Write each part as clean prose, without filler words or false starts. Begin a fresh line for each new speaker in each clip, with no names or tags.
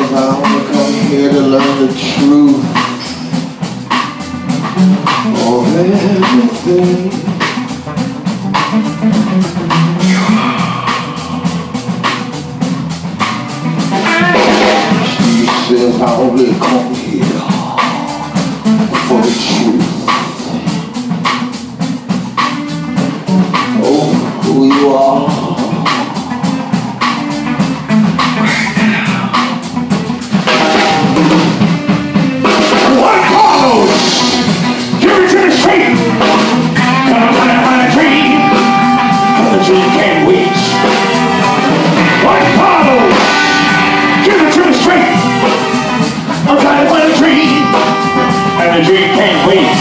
says I only come here to learn the truth of everything. She says I only come here for the truth. Oh, who you are.
The dream can't wait.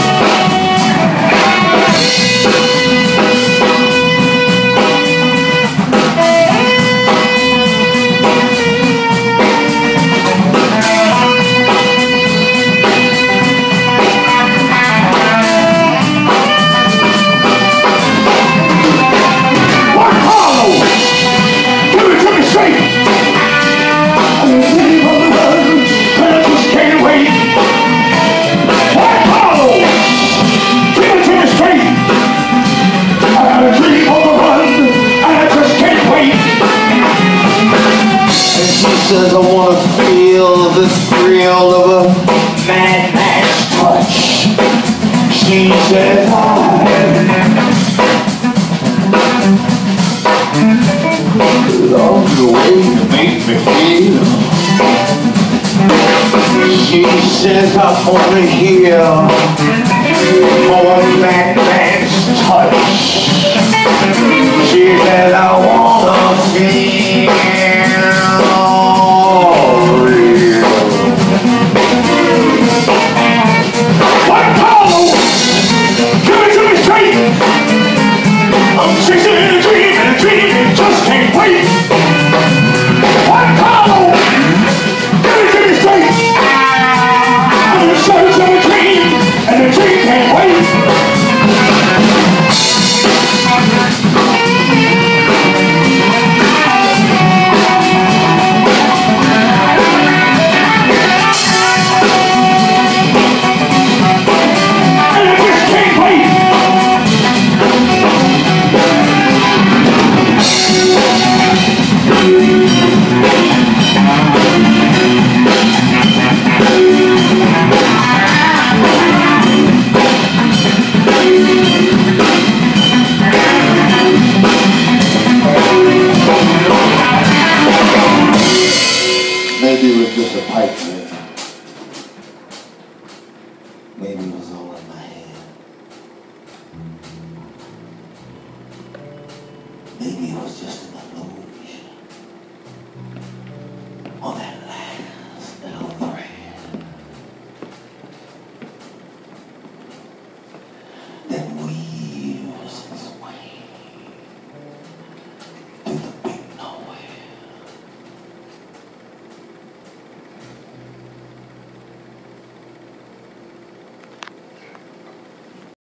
What follows? Give it to me straight. I'm the dream of the world, and I just can't wait.
Says I wanna feel the thrill of a madman's touch. She says I love the way you make me feel. She says I'm only here for a madman's touch. She says I wanna feel. Maybe it was just a pipe dream. Maybe it was all in my head. Maybe it was just